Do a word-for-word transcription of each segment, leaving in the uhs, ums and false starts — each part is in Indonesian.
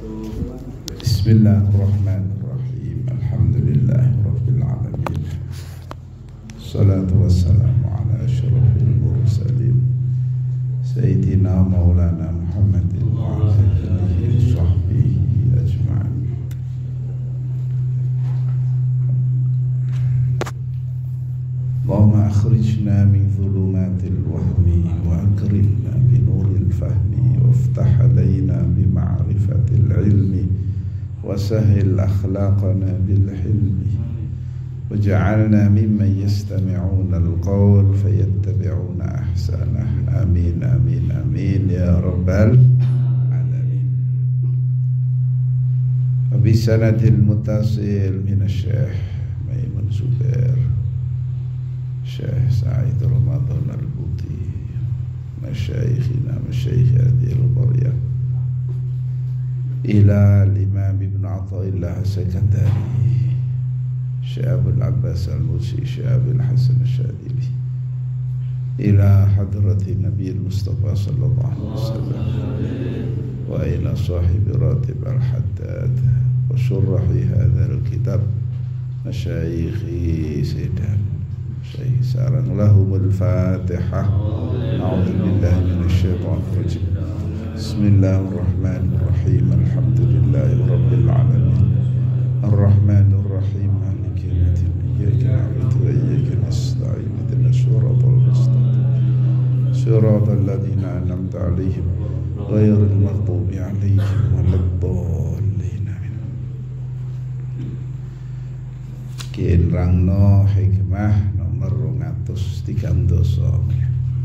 Bismillahirrahmanirrahim. Alhamdulillahirabbil alamin. Salatu wassalamu ala asyrafil mursalin Sayyidina Maulana Muhammadin wa ala alihi wa sahbihi ajma'in. Allahumma akhrijna min dhulumatil wahmi wa akrimna bi nuril fahmi waftah alaina bi ma'rifatil ilmi وسهل أخلاقنا بالحلم وجعلنا ممن يستمعون القول فيتبعون أحسنه آمين آمين آمين يا رب العالمين. وبسند المتصل من الشيخ ميمون زبير الشيخ سعيد رمضان البوطي مشايخنا مشايخ هذه القرية إلى الإمام ابن عطاء الله السكندري شاب العباس الموسي شاب الحسن الشاذلي إلى حضرة النبي المصطفى صلى الله عليه وسلم وإلى صاحب راتب الحداد وشرح هذا الكتاب مشايخي سيدان شيخ سارن لهم الفاتحة. أعوذ بالله من الشيطان الرجيم. بسم الله الرحمن الرحيم. الحمد لله رب العالمين الرحمن الرحيم مالك يوم الدين إياك نعبد وإياك نستعين اهدنا الصراط المستقيم صراط الذين أنعمت عليهم غير المغضوب عليهم ولا الضالين. Kian rangno hikmah nomor dua ratus tiga puluh tiga.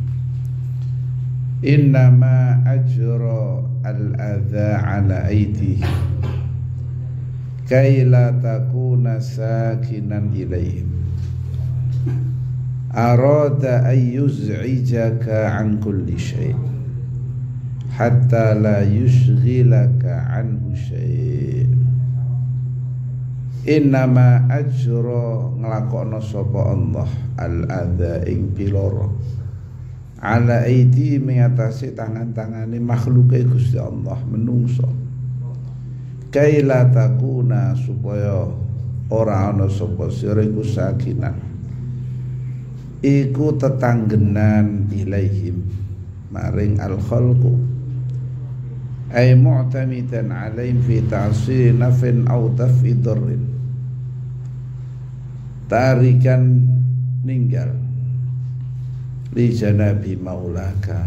Innama ajra al-adha ala aydihim kay la takuna sakinan ilayhim arada an yuz'ijaka an kulli shay' hatta la yushghilaka anhu shay'. Innama ajra nglakokno sapa Allah al-adha ing piloro ala aidi mengatasi tangan-tangane makhluke Gusti Allah menungso kaila takuna supaya ora ana sapa sira iku sakinan iku tetanggenan ilaihim maring al khalqu ay mu'tamidan alaihim fi ta'sir nafin aw daf'i darrin tarikan ninggal li janabi maulaka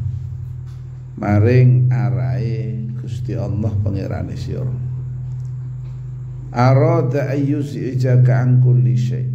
maring arahe Gusti Allah pangerane sira arada ayyus ijaka an kulli syai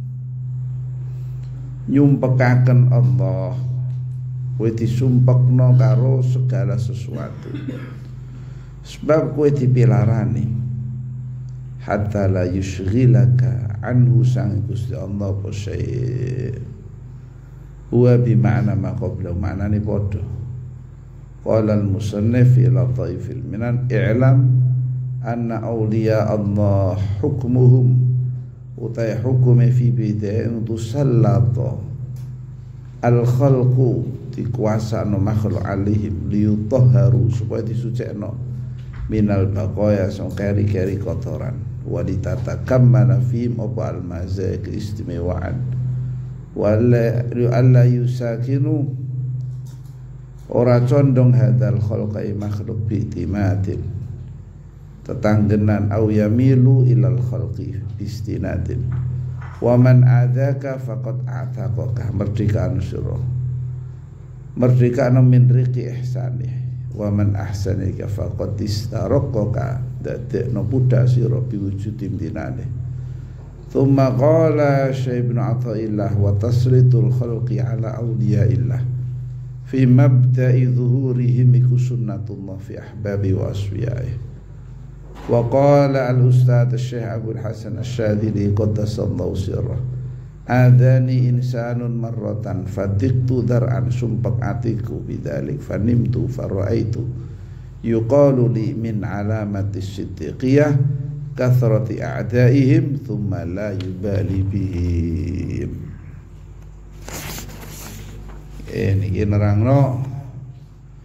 nyumpekaken Allah kowe disumpekno karo segala sesuatu sebab kowe dipilarani hatta la yushghilaka anhu sang Gusti Allah apa syai' huwa bima'na ma qabla ma'nani padha. Qala al-musannif ila taifil minan i'lam anna awliya Allah hukmuhum utai hukumi fi bida'in tusallata al-khalqu dikuasa no makhluk alihim liyutahharu supaya disucikno minal baqaya sang keri-keri kotoran walitatakamana fihim apa al-mazaya keistimewaan wala alla yusakinu ora condong hadal khalqai makhluk bi'timatin tetanggenan au yamilu ilal khalqi bistinatin wa man adaka faqad a'taqaka merdekano sira merdekano min riqi ihsani wa man ahsanika faqad istaraqaka dadekno budak sira biwujudin dinane. Thumma qala Syekh Ibnu Athaillah wa tasritul khalqi ala awliyaillah fi mabda'i zuhurihim iku sunnatullah fi ahbabi wa asfiyai. Wa qala al-ustad Syekh Abdul Hasan Asy-Syadzili qaddasallahu sirrah adani insanun marratan fadiktu dar'an sumpek atiku bidzalik fanimtu faraitu yuqalu li min alamati siddiqiyah kathrati a'daihim thumma la yubali bihim. Ini nerangno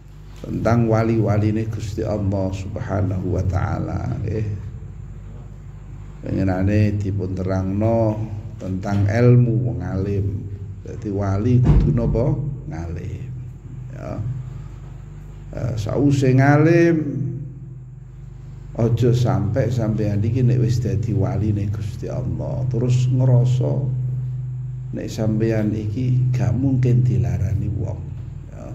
tentang wali-waline Gusti Allah Subhanahu wa taala nggih. Pengenane dipun terangno tentang ilmu wong alim. Dadi wali kudu napa? Ngalim. Ya. Eh, sause ngalim aja sampai sampeyan iki nek wis dadi waline Gusti Allah terus ngerasa nek sampeyan iki gak mungkin dilarani wong. Ya.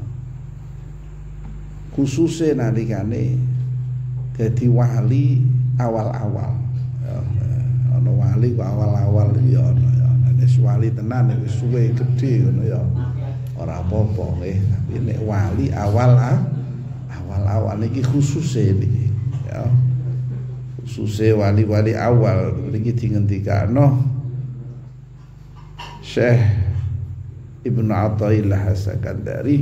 Khususe nalikane dadi wali awal-awal. Ya. Ana wali kok awal-awal ya ana ya. Nek wali tenan wis suwe gedhe ngono ya. Ora apa-apa nggih, tapi nek wali awal ah, awal-awal iki khususe niki ya. Khususe wali-wali awal niki dingendikano Syekh Ibnu Athaillah As-Sakandari,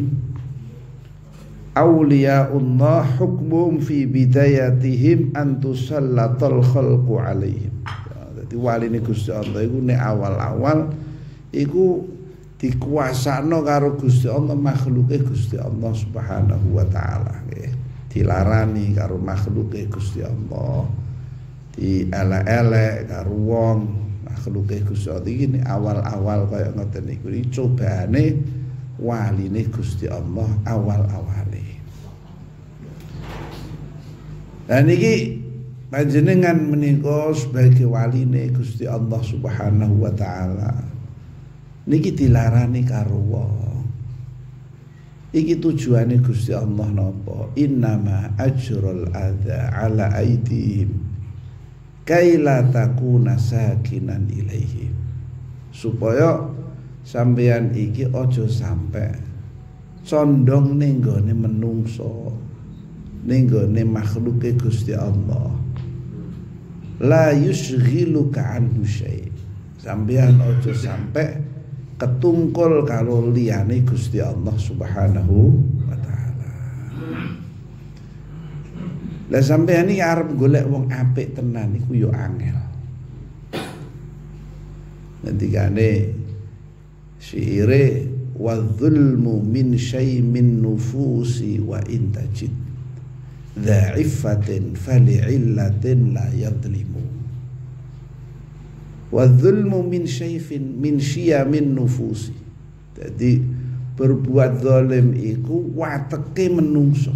Auliyaullah hukmum fi bidayatihim an tusallatal khalqu alaihim. Dadi waline Gusti Allah iku nek awal-awal iku dikuasano karo Gusti Allah, makhluke Gusti Allah Subhanahu wa taala nggih. Dilarani karo makhluke Gusti Allah. Dielek-elek karo wong makhluke Gusti Allah iki awal-awal kaya ngoten niku. Iki cobaane waline Gusti Allah awal-awale. Dan iki panjenengan menika sebagai waline Gusti Allah Subhanahu wa taala niki dilarani karo wong. Iki tujuane Gusti Allah napa? Innama ajrul adza ala aidihim kaila takuna sakinan ilaihim. Supaya sampeyan iki aja sampe condong ning gone menungso, ning gone makhluke Gusti Allah. La yushghiluka anhu syai'. Sampeyan aja sampe ketungkul karo liyane Gusti Allah Subhanahu wa taala. Lah sampeyan iki arep golek wong apik tenan iku yo angel. Ngendikane syaire wa dzulmu min syai'min nufusi wa intajid dha'ifatin fali'illatin la yadlimu. Wa dzulmu min syai'in min syiyamin nufusi. Jadi berbuat zalim iku wateke menungso.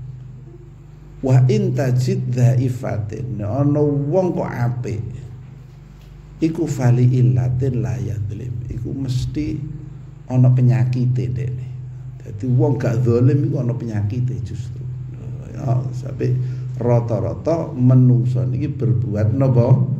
Wa intajid dhaifatin, ana wong kok apik iku fali illatin la yadlim, iku mesti ana penyakite dene. Dadi wong gak zalim iku ana penyakite justru. Ya, sampai rata-rata menungso niki berbuat napa?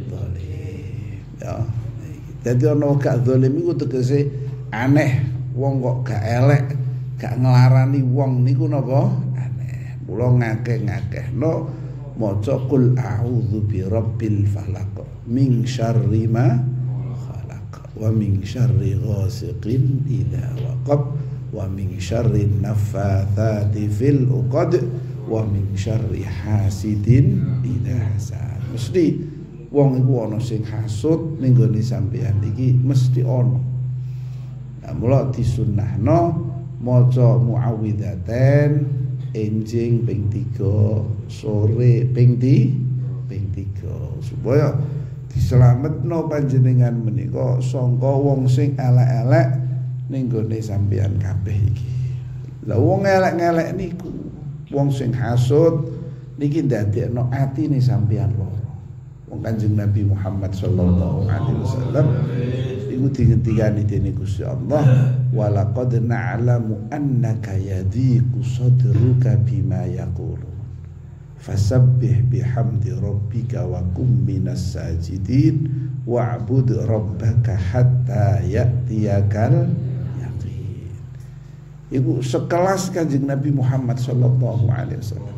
Ya, jadi ono gak zalim iku tegese aneh, wong kok gak elek, gak ngelarani wong niku napa? Aneh. Mula ngakeh-ngakehno maca qul a'udzu birabbil falaq min syarri ma khalaq wa min syarri ghasiqin idza waqab wa min syarri naffatsati fil 'uqad wa min syarri hasidin idza hasad. Mesti wong iku ana sing hasud ning gone sampeyan iki mesti ana. Nah, mula disunnahno maca muawwidzaten enjing ping tiga, sore ping tiga supaya diselametno panjenengan menika sangka wong sing elek-elek ning gone sampeyan kabeh iki. Lah wong elek-elek niku, wong sing hasud niki ndadekno atine sampeyan loro. Wong Kanjeng Nabi Muhammad sallallahu alaihi wasallam iku dingendikani dening Gusti Allah, wa laqad na'lamu annaka yadhiqu sadruka bima yaqulu fasabbih bihamdi rabbika wa kum minas sajidin wa'bud rabbaka hatta ya'tiyakal yaqin. Iku sekelas Kanjeng Nabi Muhammad sallallahu alaihi wasallam.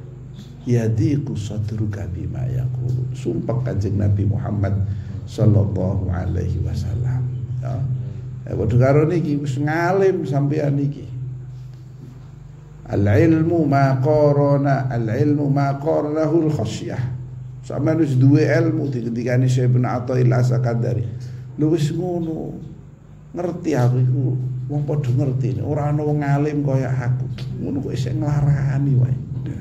Yadiku sadruka bima yaqulu. Sumpah Kanjeng Nabi Muhammad sallallahu alaihi wasallam. Ya. Eh padha karo niki wis ngalim sampeyan niki. Al-ilmu ma qarana, al-ilmu ma qaranahu al-khasyah. Sampeyan wis duwe ilmu dikendikane Syekh Ibnu Athaillah As-Sakandari. Lu wis ngono. Ngerti aku iku wong padha ngerti, ora ana wong alim kaya aku. Ngono kok isih nglarani wae.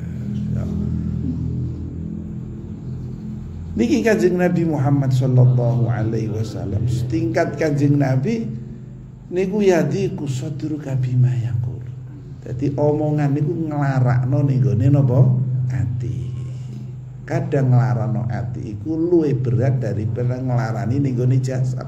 Niki Kanjeng Nabi Muhammad sallallahu alaihi wasallam, setingkat Kanjeng Nabi niku yadiku sadruka bima yaqul. Dadi omongan niku nglarakno ning gone napa? Ati. Kadang nglarano ati iku luwih berat daripada nglarani ning gone jasad.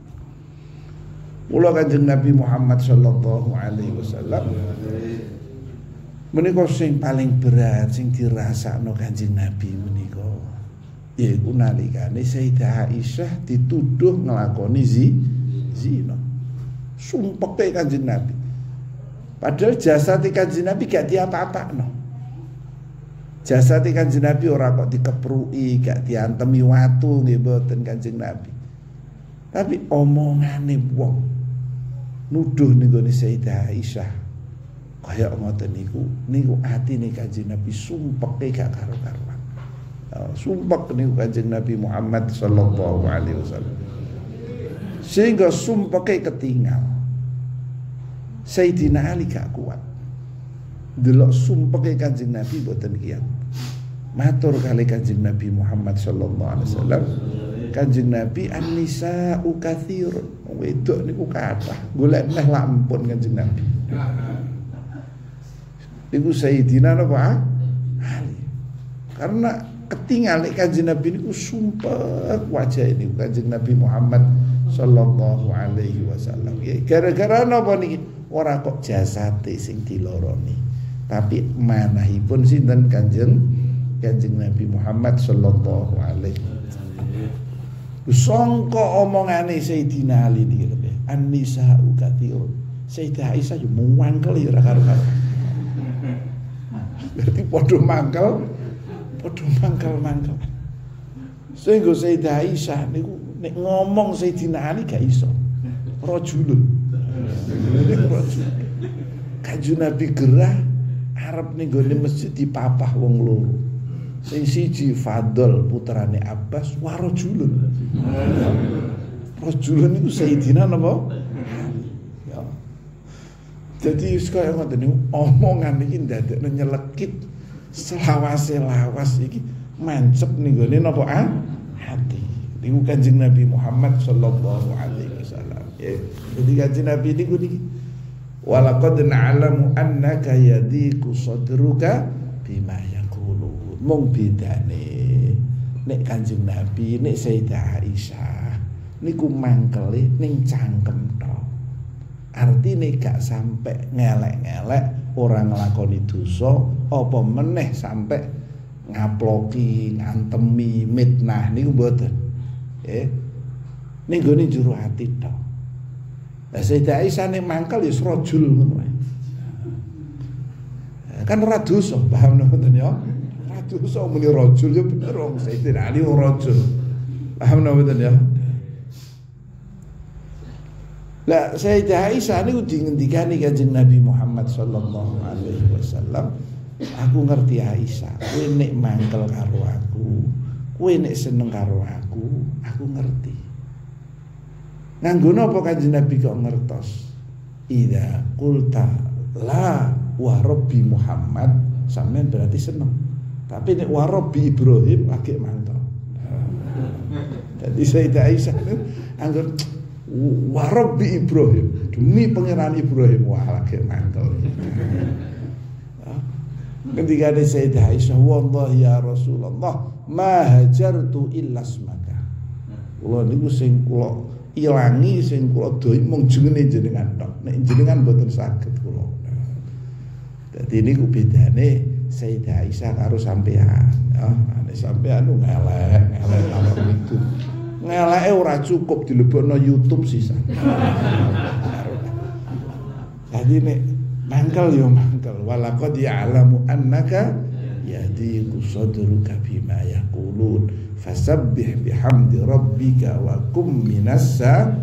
Mula Kanjeng Nabi Muhammad sallallahu alaihi wasallam menika sing paling berat sing dirasakno Kanjeng Nabi menika yaiku nalikane Sayyidah Aisyah dituduh nglakoni zina. Sumpeke Kanjeng Nabi. Padahal jasad Kanjeng Nabi gak diapa-apakno. Jasad Kanjeng Nabi ora kok dikepruki, gak diantemi watu nggih mboten Kanjeng Nabi. Tapi omongane wong nuduh ning gone Sayyidah Aisyah kaya ngoten niku, niku atine Kanjeng Nabi sumpeke gak karo-karuan. Sumpek niku Kanjeng Nabi Muhammad sallallahu alaihi wasallam. Sehingga sumpeke ketinggal. Sayyidina Ali gak kuat. Delok sumpeke Kanjeng Nabi boten kiyat. Matur kali Kanjeng Nabi Muhammad sallallahu alaihi wasallam. Kanjeng Nabi an-nisa'u katsirun. Wedok niku kathah. Golek neh lak ampun Kanjeng Nabi. Niku Sayyidina napa? Ali. Karena ketinggal Kanjeng Nabi niku sumpah wajah ini Kanjeng Nabi Muhammad sallallahu alaihi wasallam. Ya gara-gara napa niki? Ora kok jasate sing diloroni, tapi manahipun sinten Kanjeng Kanjeng Nabi Muhammad sallallahu alaihi wasallam. Sangka omongane Sayyidina Ali niki lho, an-nisa'u katsirun. Sayyidah Aisyah yo mangkel ya ora karo-karo. Berarti padha mangkel padha mangkel-mangkel. Sehingga Sayyidah Aisyah niku nek ngomong Sayyidina Ali gak iso. Rajulun. Kanjeng Nabi gerah arep ning gone masjid dipapah wong loro. Sing siji Fadl putrane Abbas, wa rajulun. Rajulun niku Sayyidina napa? Ya. Jadi kaya ngoten niku omongan iki ndadekno nyelekit selawase lawas iki mancep ning gone napa ah? Hati. Niku Kanjeng Nabi Muhammad sallallahu alaihi wasallam. Ya, jadi Kanjeng Nabi niku niki walaqad na'lamu annaka yadiku sadruka bima yaqulu. Mung bedane nek Kanjeng Nabi nek Sayyidah Aisyah niku mangkele ning cangkem tok. Artine gak sampai ngelek-ngelek ora nglakoni dosa apa meneh sampai ngaploki, ngantemi, mitnah niku mboten. Eh. Ning gone juru ati tok. Lah Sayyidah Aisyah ning mangkel ya rajul ngono wae. Kan ora dosa, paham ngoten ya? Ora dosa muni rajul ya bener wong Sayyidina Ali wong rajul. Paham ngoten ya? Lah Sayyidah Aisyah niku dingendikani Kanjeng Nabi Muhammad sallallahu alaihi wasallam, aku ngerti Aisyah, kowe nek mangkel karo aku, kowe nek seneng karo aku, aku ngerti. Nganggo napa Kanjeng Nabi kok ngertos? Idza qulta la wa rabbi Muhammad, sampean berarti seneng. Tapi nek wa rabbi Ibrahim lagi mantap. Jadi Sayyidah Aisyah niku angger wa rabbi Ibrahim, demi pangeran Ibrahim, wah lagi mantap. Ketika ada Sayyidah Aisyah, wallahi ya Rasulullah ma hajartu illa asmaka. Kula niku sing kula ilangi, sing kula doi mung jenenge jenengan tok. Nek jenengan mboten saged kula. Dadi niku bedane Sayyidah Aisyah karo sampean. Ya, nek sampean nu ngelek, ngelek karo niku. Ngeleke ora cukup dilebokno YouTube sisan. Jadi nek mangkel yo mangkel, walaqad ya'lamu annaka yadiku sadruka bima yaqulun fasabbih bihamdi rabbika wa kum minas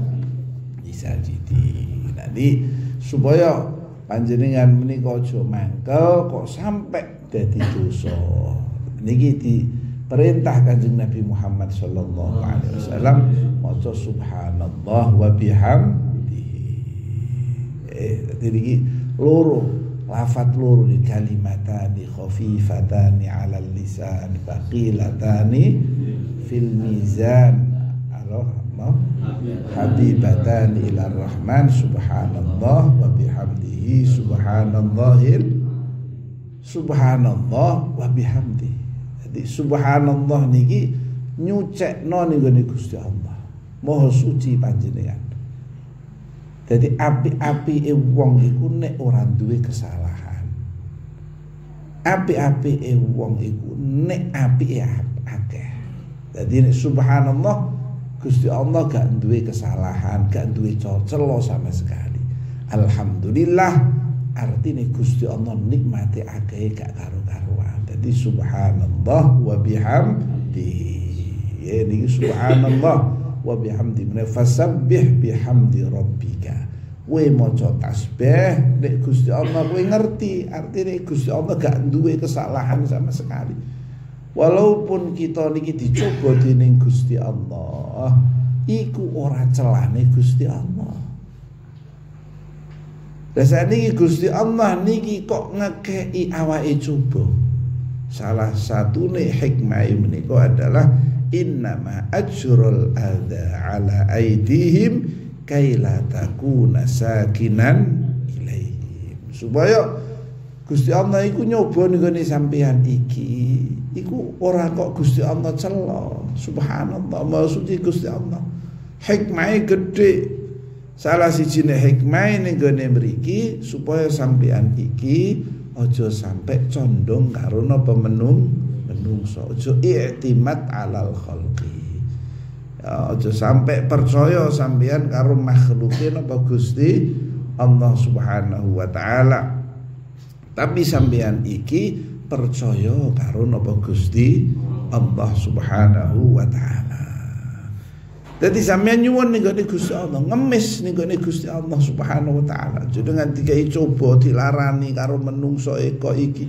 sajidin. Jadi supaya panjenengan menika aja mangkel kok sampai dadi dosa. Niki diperintah Kanjeng Nabi Muhammad sallallahu alaihi wasallam maca subhanallah wa bihamdihi. ambeke. Dadi iki loro, lafat loro di kalimatani khafifatani 'alal lisan baqilatani fil mizan. Allah habibatan ila rahman subhanallah wa bihamdihi subhanallahil subhanallah wa bihamdihi. Jadi subhanallah niki nyucekno ning Gusti Allah. Maha suci panjenengan. Jadi api-api e wong iku nek ora duwe kesalahan. Api-api e wong iku nek api e akeh. Jadi nek subhanallah Gusti Allah gak duwe kesalahan, gak duwe celo sama sekali. Alhamdulillah artinya Gusti Allah nikmati akeh gak karo-karuan. Jadi subhanallah wa bihamdihi. Ya niki subhanallah wa bihamdihi. Fasabbih bihamdi rabbika. Kowe maca tasbih nek Gusti Allah kowe ngerti, artinya Gusti Allah gak duwe kesalahan sama sekali. Walaupun kita niki dicoba dening Gusti Allah, iku ora celane Gusti Allah. Dasar niki Gusti Allah niki kok ngekei awake coba. Salah satune hikmah menika adalah innama ajrul adza ala aidihim kaila takuna sakinan ilaihim. Supaya Gusti Allah iku nyoba nggone sampean iki. Iku ora kok Gusti Allah celo. Subhanallah, maha suci Gusti Allah. Hikmahe gedhe. Salah sijine hikmahe ning gone mriki supaya sampean iki aja sampai condong karo napa menung menungso. Aja i'timad alal khalqi. Ya, aja sampai percaya sampean karo makhluke napa Gusti Allah Subhanahu wa taala. Tapi sampean iki percaya karo napa Gusti Allah Subhanahu wa taala. Dadi sampeyan nyuwun ning gone Gusti Allah, ngemis ning gone Gusti Allah Subhanahu wa taala. Jenengan dikai coba dilarani karo menungso eko iki.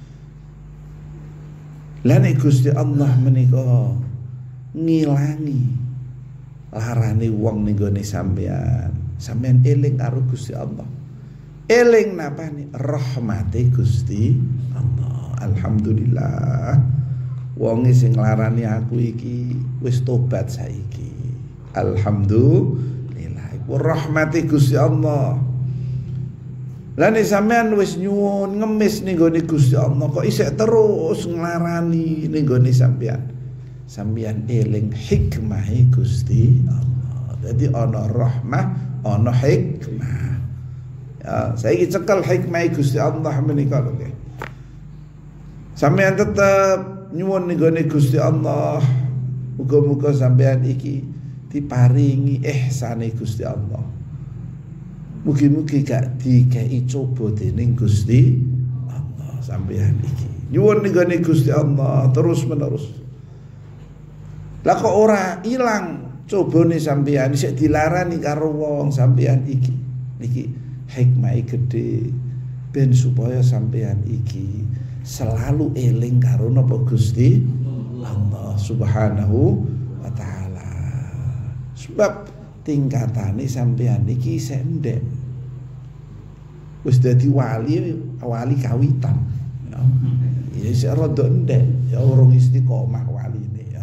Lah nek Gusti Allah menika ngilangi larane wong ning gone sampeyan, sampeyan eling karo Gusti Allah. Eling napane rahmate Gusti Allah. Alhamdulillah wong sing nglarani aku iki wis tobat saiki. Alhamdulillah iku rahmate Gusti Allah. Lah nek sampean wis nyuwun ngemis ning gone Gusti Allah kok isih terus nglarani ning gone sampean. Sampean eling hikmahe Gusti Allah. Dadi ana rahmah, ana hikmah. Ya, saiki cekel hikmahe Gusti Allah menika lho nggih. Sampeyan tetep nyuwun ning gone Gusti Allah. Muga-muga sampeyan iki diparingi ihsane Gusti Allah. Mugi-mugi gak dikei coba dening Gusti Allah sampeyan iki. Nyuwun ning gone Gusti Allah terus menerus. Lah kok ora ilang cobane sampeyan isih dilarani karo wong sampeyan iki. Niki hikmah gede ben supaya sampeyan iki selalu eling karo napa Gusti Allah Subhanahu wa taala. Sebab tingkatane sampeyan iki isih ndek. Wis dadi wali, wali kawitan. Ya, ya isih rada ndek, ya urung istiqomah waline ya.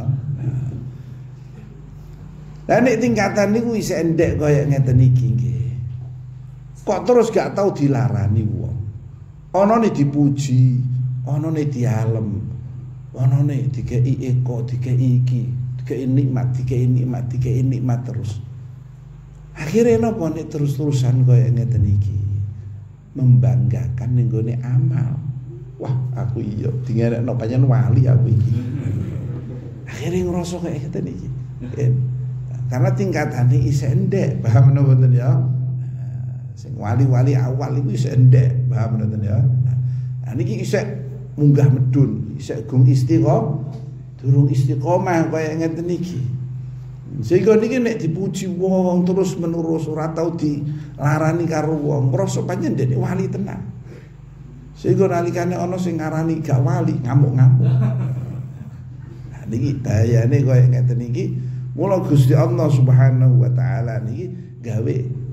Lah nek tingkatan niku isih ndek kaya ngeten iki nggih. Kok terus gak tau dilarani wong. Anane dipuji, anane dialem, anane dikei eko, dikei iki, dikei nikmat, dikei nikmat, dikei nikmat terus. Akhirnya napa nek terus-terusan kaya ngeten iki? Membanggakan ning gone amal. Wah, aku iya dingerekno panjen wali aku iki. Akhirnya ngrasa kaya ngeten iki. Karena tingkatane isih ndek, paham napa mboten ya? Sing wali-wali awal iku isih ndek, paham mboten ya? Nah niki isih munggah medun, isih gung istiqomah, durung istiqomah kaya ngeten iki. Sehingga niki nek dipuji wong terus menerus ora tau dilarani karo wong, ngrasa pancen dene wali tenan. Sehingga nalikane ana sing ngarani gak wali, ngamuk-ngamuk. Nah niki dayane kaya ngeten iki, mula Gusti Allah Subhanahu wa taala niki gawe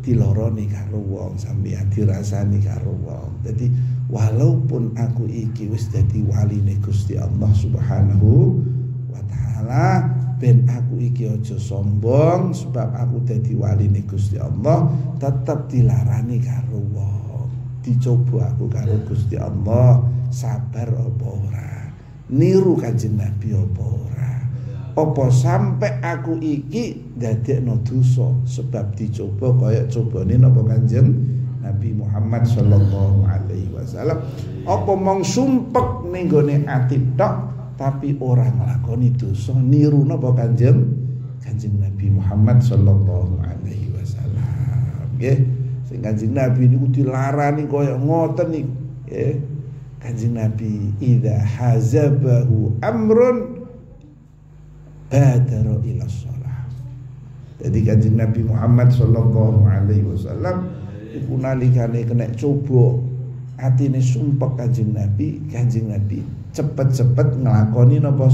diloroni karo wong, sampeyan dirasani karo wong. Jadi walaupun aku iki wis dadi waline Gusti Allah Subhanahu wa taala, ben aku iki aja sombong sebab aku dadi waline Gusti Allah, tetep dilarani karo wong. Dicoba aku karo Gusti Allah, sabar apa ora? Niru Kanjeng Nabi apa ora? Apa sampai aku iki dadekno dosa sebab dicoba kaya cobane napa Kanjeng Nabi Muhammad sallallahu alaihi wasallam. Apa mong sumpek ning gone ati tok tapi ora nglakoni dosa, niru napa Kanjeng Kanjeng Nabi Muhammad sallallahu alaihi wasallam. Nggih, sing Kanjeng Nabi niku dilarani kaya ngoten niku, nggih. Kanjeng Nabi idza hazabahu amrun badara ila shalah. Jadi Kanjeng Nabi Muhammad sallallahu alaihi wasallam iku nalikane kena coba atine sumpek Kanjeng Nabi, Kanjeng Nabi cepet-cepet nglakoni napa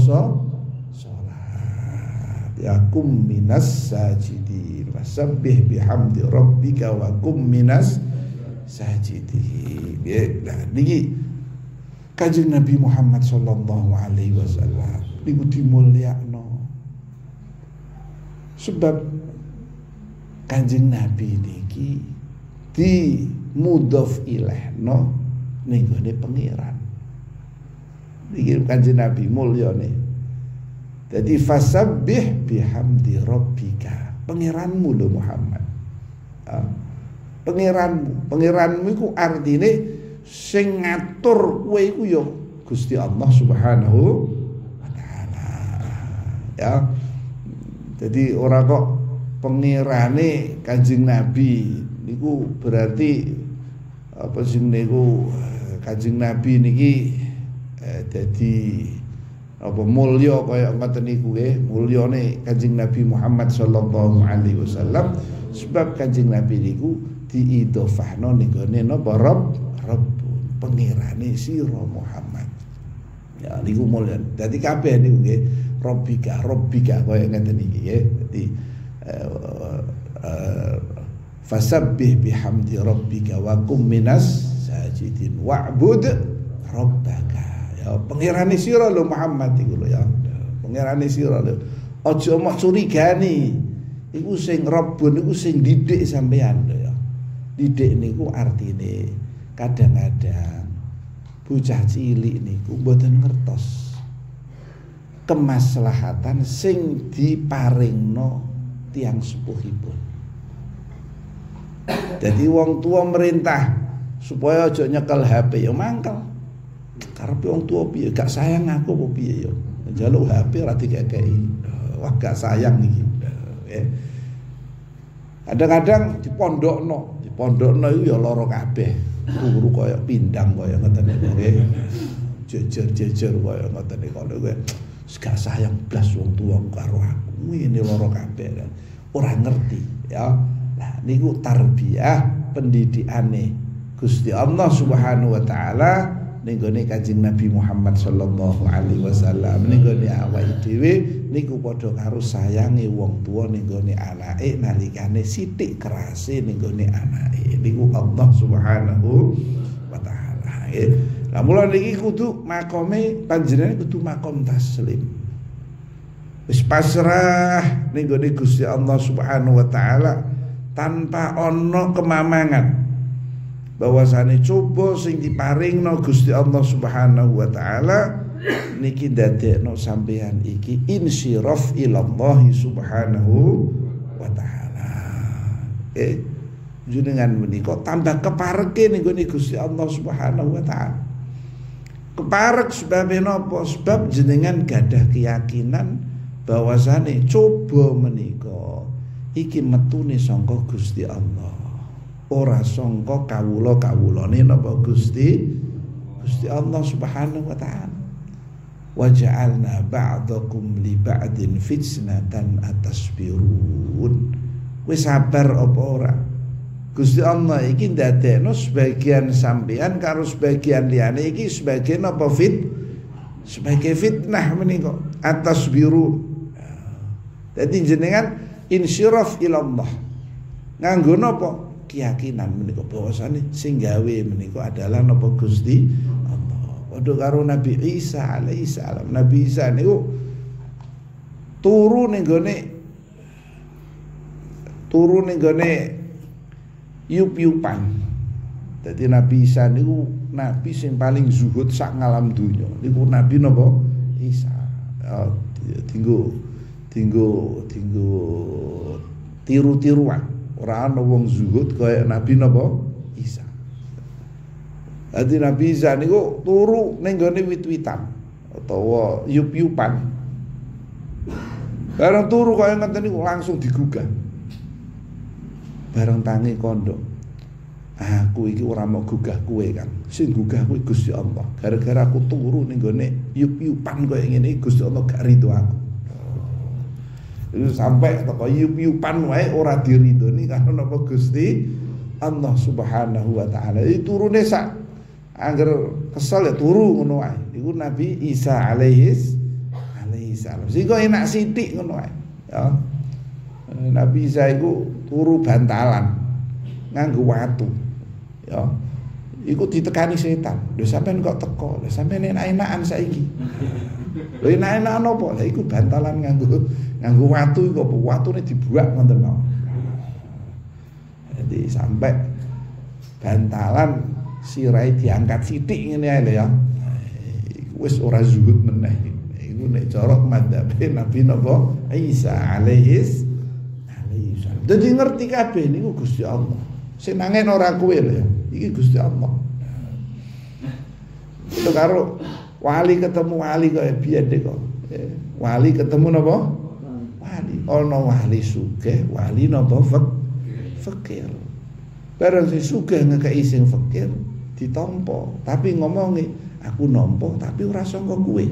salat. Ya kum minas sajidin wasabbih bihamdi rabbika wa kum minas sajidin. Nah niki Kanjeng Nabi Muhammad sallallahu alaihi wasallam niku dimulyakno. Sebab Kanjeng Nabi niki di mudhof ilaihno ning gone pangeran. Niki Kanjeng Nabi mulyane. Dadi fasabbih bihamdi rabbika. Pangeranmu lho Muhammad. Ah, pangeranmu, pangeranmu iku artine sing ngatur kowe iku ya Gusti Allah Subhanahu wa taala. Ya. Jadi orang kok pengirane Kanjeng Nabi niku berarti apa sih niku Kanjeng Nabi niki eh, dadi apa mulya kaya ngoten niku nggih, mulyane Kanjeng Nabi Muhammad sallallahu alaihi wasallam sebab Kanjeng Nabi niku diidhofahno ning gone napa Rabb Rabbun, pengirane sira Muhammad. Ya niku mulya. Dadi kabeh niku nggih Rabbika, Rabbika kaya ngeten iki nggih. Dadi uh, uh, fasabbih bihamdi rabbika wa kum minas sajidin wa'bud rabbaka. Ya pengirane sira lho Muhammad iku lho ya. Pengirane sira lho. Aja mok curigani. Iku sing Rabbun iku sing didik sampean lho ya. Didik niku artine kadang-kadang bocah cilik niku mboten ngertos kemaslahatan sing diparingno tiang sepuhipun. Jadi wong tua merintah supaya aja nyekel H P ya mangkel. Karepe wong tua piye gak sayang aku apa piye ya. Njaluk H P ora dikekeki. Wah gak sayang iki. Kadang-kadang dipondokno, dipondokno iku ya lara kabeh. Guru kaya pindang kaya ngoten nggih. Jejer-jejer kaya ngoten niku kowe. Gak sayang blas wong tua karo aku. Ini lara kabeh kan. Ora ngerti ya. Nah niku tarbiyah pendidikane Gusti Allah Subhanahu wa taala ning gone Kanjeng Nabi Muhammad sallallahu alaihi wasallam. Ning gone awake dhewe niku padha karo sayange wong tua ning gone anake nalikane sithik kerase ning gone anake. Niku Allah Subhanahu wa taala. Lah mula niki kudu makome panjenengan kudu makom taslim. Wis pasrah ning gone Gusti Allah Subhanahu wa taala tanpa ana kemamangan. Bahwasane coba sing diparingno Gusti Allah Subhanahu wa taala niki dadekno sampeyan iki insyiraf ilallah Subhanahu wa taala. Eh jenengan menika tambah kepareke ning gone Gusti Allah Subhanahu wa taala. Keparek sebab napa? Sebab jenengan gadah keyakinan bahwasane coba menika iki metune sangka Gusti Allah. Ora sangka kawula-kawulane napa Gusti Gusti Allah Subhanahu wa taala. Wa ja'alna ba'dakum li ba'din fitnatan atasbirun. Wis sabar apa ora? Gusti Allah iki ndadekno sebagian sampean karo sebagian liyane iki sebagian apa fit sebagai fitnah menika atasbirun. Dadi jenengan insyiraf ilallah. Nganggo napa? Keyakinan menika bahwasane sing gawe menika adalah napa Gusti Allah. Padha karo Nabi Isa alaihi salam. Nabi Isa niku turu ning gone turu ning gone yup-yupan. Dadi Nabi Isa niku nabi sing paling zuhud sak ngalam donya. Niku Nabi napa? Isa. Ya, tinggo tinggo tinggo tiru-tiruan. Ora ana wong zuhud kaya Nabi napa? Isa. Dadi Nabi Isa niku turu ning gone wit-witan utawa yup-yupan. Bareng turu kaya ngeten niku langsung digugah. Bareng tangi kondok. Aku iki ora mau gugah kowe kan. Sing gugah kuwi Gusti Allah. Gara-gara aku turu ning gone yup-yupan kaya ngene Gusti Allah gak rido aku. Itu sampai teko yup-yupan wae ora diridoni karo napa Gusti Allah Subhanahu wa taala. Itu turune sak angger kesel ya turu ngono wae. Iku Nabi Isa alaihi alaihi salam. Sing enak sithik ngono wae. Ya. Nabi Isa iku turu bantalan nganggo watu. Ya. Iku ditekani setan. Lho sampean kok teko? Lho sampean enak-enakan saiki. Lho enak-enakan apa? Lah iku bantalan nganggo nganggo watu iku apa? Watune dibuak ngoten mau. Jadi sampai bantalan sirai diangkat sithik ngene ae lho ya. Iku wis ora zuhud meneh. Iku nek cara madzhabe Nabi napa? Isa alaihi alaihi salam. Dadi ngerti kabeh niku Gusti Allah. Sing nangen ora kowe lho ya. Iki Gusti Allah. Itu karo wali ketemu wali kaya biyen kok. Wali ketemu napa? Wali. Ana wali sugih, wali napa fakir. Bareng sing sugih ngekeki sing fakir ditampa, tapi ngomongi aku nampa tapi ora sangka kowe.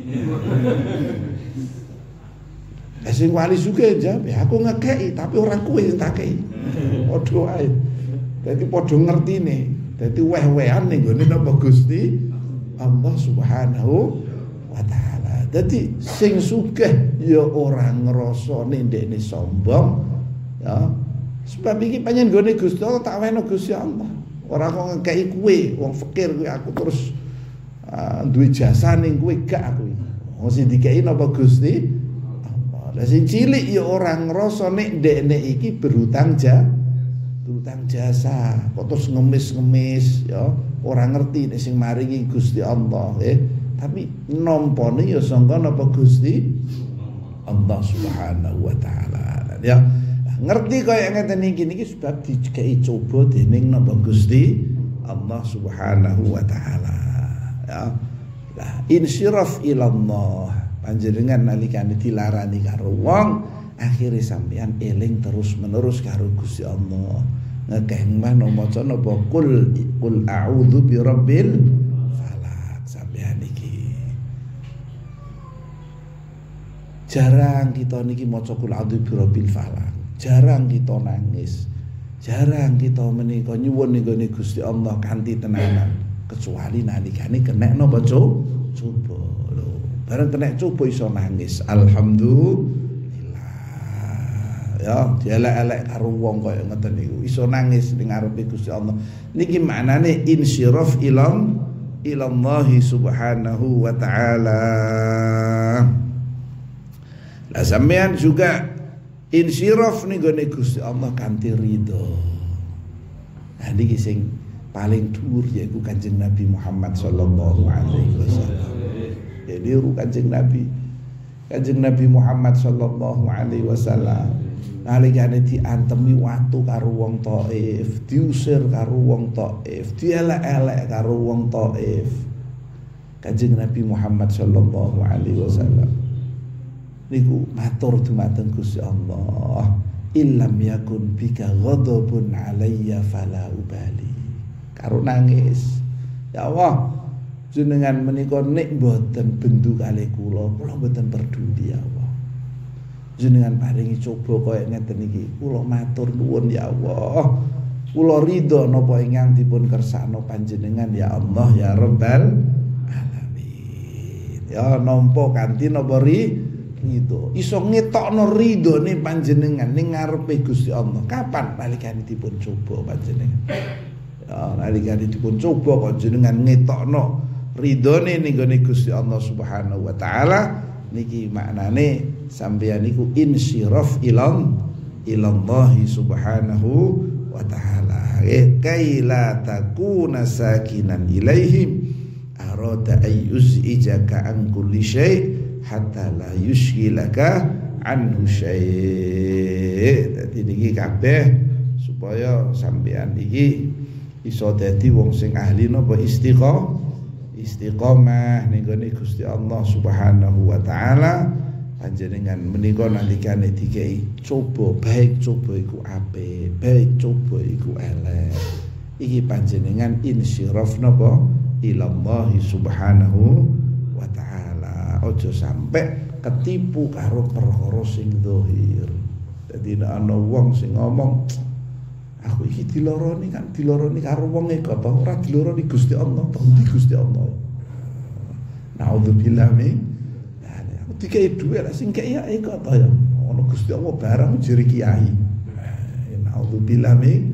Lah sing wali sugih jawab, aku ngekeki tapi ora kowe sing tak kei. Padha wae. Dadi padha ngertine. Dadi weh-wehan ning gone napa Gusti Allah Subhanahu wa taala. Dadi sing sugih ya ora ngrasane ndekne sombong, ya. Sebab iki panjen gone Gusti Allah tak weno Gusti Allah. Ora kok ngekeki kowe wong fakir kowe aku terus uh, duwe jasa ning kowe gak aku. Wong sing dikeki napa Gusti Allah. Lah sing cilik ya ora ngrasa nek ndekne iki berhutang ja berhutang jasa, kok terus ngemis-ngemis ya, ora ngerti nek sing maringi Gusti Allah eh. Tapi nampane ya sangka napa Gusti Allah Subhanahu wa taala. Ya ngerti kaya ngeten iki niki sebab dikei coba dening napa Gusti Allah Subhanahu wa taala. Ya. Lah insyiraf ilallah panjenengan nalikane dilarani karo wong akhire sampean eling terus menerus karo Gusti Allah. Ngekeh mano maca napa kul kul a'udzu birabbil falaq sampean iki. Jarang kita niki maca kul a'udzu birabbil falaq. Jarang kita nangis, jarang kita menika nyuwun ning gone Gusti Allah kanthi tenanan, kecuali nalikane kena napa coba lho. Bareng kena coba iso nangis. Alhamdulillah. Ya, dielek-elek karo wong kaya ngeten niku iso nangis ning ngarepe Gusti Allah. Niki maknane insyiraf ilam ilallahi subhanahu wa ta'ala. Lah sampean juga insyiraf ning gone Gusti Allah kanthi ridho. Nah niki sing paling dhuwur yaiku Kanjeng Nabi Muhammad sallallahu alaihi wasallam. Jadi ru Kanjeng Nabi Kanjeng Nabi Muhammad sallallahu alaihi wasallam nalikane diantemi watu karo wong Thaif, diusir karo wong Thaif, dielek-elek karo wong Thaif. Kanjeng Nabi Muhammad sallallahu alaihi wasallam niku matur dumateng Gusti Allah, illam yakun bika ghadabun alayya fala ubali. Karo nangis, ya Allah jenengan menika nek mboten bendu kalih kula, kula mboten peduli ya Allah. Jenengan paringi coba kaya ngeten iki, kula matur nuwun ya Allah. Kula ridho napa ingkang dipun kersakno panjenengan ya Allah ya Rabbal alamin. Ya nampa kanthi napa ri ridho. Iso ngetokno ridhone panjenengan ning ngarepe Gusti Allah. Kapan nalikane dipun coba panjenengan? Ya, nalikane dipun coba panjenengan ngetokno ridhone ning gone Gusti Allah Subhanahu wa taala, niki maknane sampeyan niku insyiraf ilang ilallahi Subhanahu wa taala. Eh, kaila takuna sakinan ilaihim arada ayyuzijaka an kulli syai' hatta la yushghilaka anhu syai'. Dadi niki kabeh supaya sampean iki iso dadi wong sing ahli napa istiqomah istiqomah ning gone Gusti Allah Subhanahu wa taala. Panjenengan menika nalikane dikei coba, baik coba iku apik, baik coba iku elek, iki panjenengan insyiraf napa ilallahi Subhanahu wa taala. Aja sampai ketipu karo perkara sing zahir. Dadi nek ana wong sing ngomong aku iki diloroni kan diloroni karo wong e kok ora diloroni Gusti Allah, to di Gusti Allah. Naudzubillah min aku dikai dhuwit sing kaya kok to ya. Ono Gusti Allah barang jere kiai. Naudzubillah min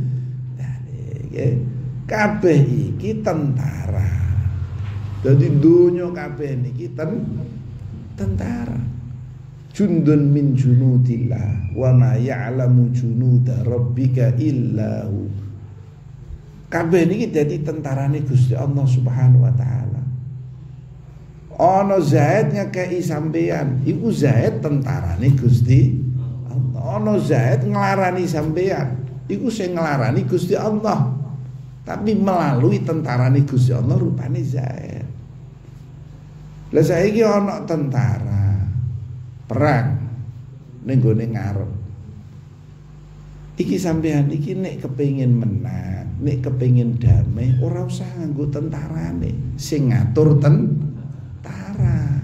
kabeh iki tentara. Dadi donya kabeh niki ten tentara. Jundun min junudillah wa ma ya'lamu junuda rabbika illa hu. Kabeh niki dadi tentarane Gusti Allah Subhanahu wa taala. Ana Zaid ngekei sampean, iku Zaid tentarane Gusti Allah. Ana Zaid nglarani sampean, iku sing nglarani Gusti Allah. Tapi melalui tentarane Gusti Allah rupane Zaid. Lah saiki ana tentara perang ning gone ngarep. Iki sampean iki nek kepengin menang, nek kepengin damai, ora usah nganggo tentarane, sing ngatur tentara.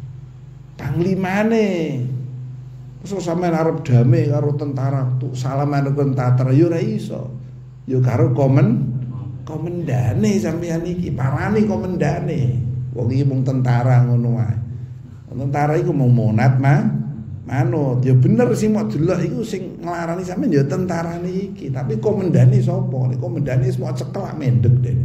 Panglimane. Terus sampean arep damai karo tentara, tuh salaman karo tentara yo ora iso. Yo karo komen komendane sampean iki, parani komendane. Wong iki mung tentara ngono wae. Tentara iku mau monat mah manut. Ya bener sih mau delok iku sing nglarani sampean ya tentarane iki, tapi komendane sapa? Nek komendane semua cekelak mendek dene.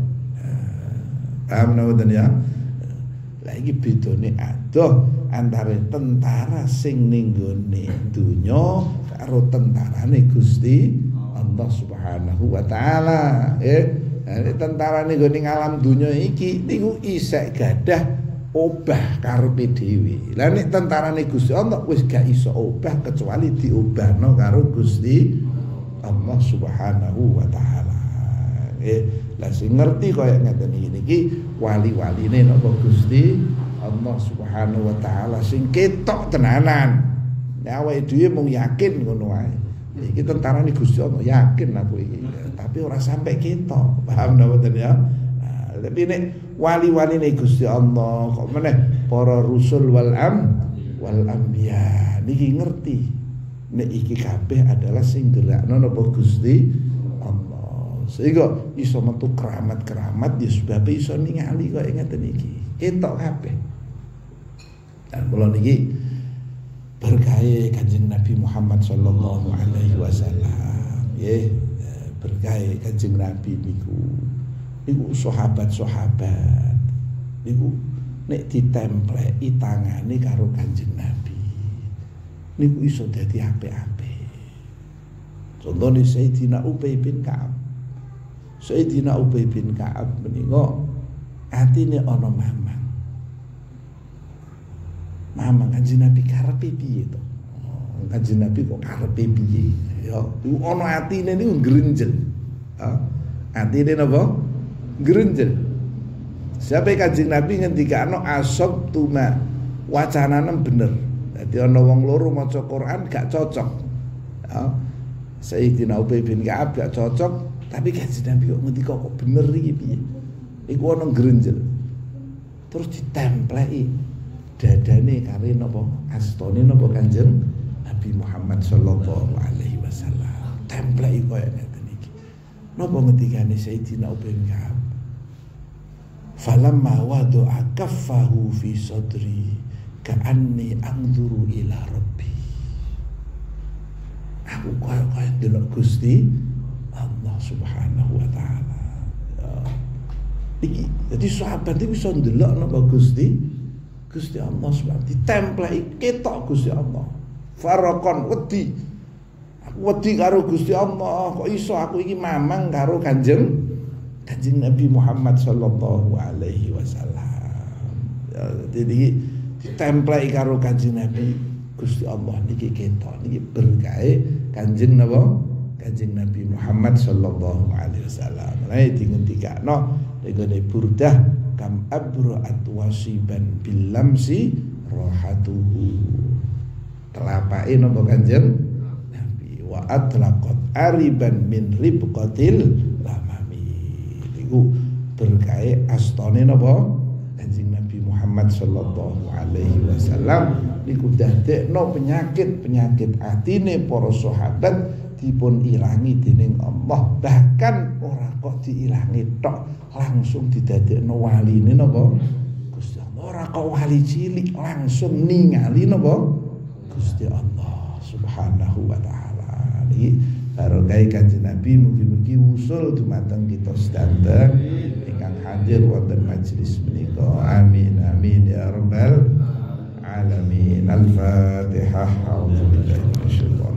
Paham mboten ya? Lah iki bedane adoh antara tentara sing ning gone donya karo tentarane Gusti Allah Subhanahu wa taala. Eh, tentara ning gone alam donya iki niku isek gadah obah karepe dhewe. Lah nek tentarane Gusti Allah wis gak iso obah kecuali diobahno karo Gusti Allah Subhanahu wa taala. Eh, lah sing ngerti kaya ngeten iki wali-waline napa Gusti Allah Subhanahu wa taala sing ketok tenanan. Nek awake dhewe mung yakin ngono wae. Iki tentarane Gusti Allah yakin aku iki. Tapi ora sampai ketok. Paham mboten ya? Tapi nek wali-waline Gusti Allah kok meneh para rusul wal am wal anbiya niki ngerti nek iki kabeh adalah sing gerakno napa Gusti Allah. Sehingga iso metu keramat-keramat ya sebab iso ningali kok ngeten iki. Ketok kabeh. Dan kula niki berkahe Kanjeng Nabi Muhammad sallallahu alaihi wasallam. Nggih, berkahe Kanjeng Nabi niku. Niku sahabat-sahabat niku nek ditempleki tangane karo Kanjeng Nabi niku iso dadi apik-apik. Contone Sayyidina Ubay bin Ka'ab. Sayyidina Ubay bin Ka'ab menika atine ana mamang. Mamang Kanjeng Nabi karepe piye to? Kanjeng Nabi kok karepe piye? Ya, iku ana atine niku ngrenjel. Ha? Atine napa? Grenjel. Sampai Kanjeng Nabi ngendikane asab tuma wacanane bener. Dadi ana wong loro maca Quran gak cocok. Ya. Sayyidina Ubay bin Ka'ab gak cocok, tapi Kanjeng Nabi kok ngendika kok bener iki piye? Iku ana grenjel. Terus ditempleki dadane kare napa astane napa Kanjeng Nabi Muhammad sallallahu alaihi wasallam. Templeki koyo ngeten iki. Napa ngendikane Sayyidina Ubay bin Ka'ab? Falamma wada'a kaffahu fi sadri ka'anni anzuru ila rabbi. Aku kaya-kaya delok Gusti Allah Subhanahu wa taala. Ya. Iki jadi sahabat iki bisa ndelok napa Gusti Gusti Allah Subhanahu ditempleki ketok Gusti Allah. Faraqon wedi. Aku wedi karo Gusti Allah, kok iso aku iki mamang karo Kanjeng Kanjeng Nabi Muhammad sallallahu alaihi wasallam. Ya, jadi ditempleki karo Kanjeng Nabi Gusti Allah niki ketok niki berkahe Kanjeng napa Kanjeng Nabi Muhammad sallallahu alaihi wasallam. Lah dingendikakno nggone Burdah kam abra'at wasiban bil lamsi rohatuhu. Telapake napa Kanjeng Nabi wa atlaqat ariban min ribqatil lamami. Iku berkahe astane napa Kanjeng Nabi Muhammad sallallahu alaihi wasallam niku dadekno penyakit-penyakit atine para sahabat dipun ilangi dening Allah. Bahkan ora kok diilangi tok, langsung didadekno waline napa Gusti Allah. Ora kok wali cilik, langsung ningali napa Gusti Allah Subhanahu wa taala. Iki barokah Kanjeng Nabi mugi-mugi wusul dumateng kita sedaya ingkang hadir wonten majelis menika. Amin amin ya rabbal alamin. Al-Fatihah. A'udzu billahi minasyaitonir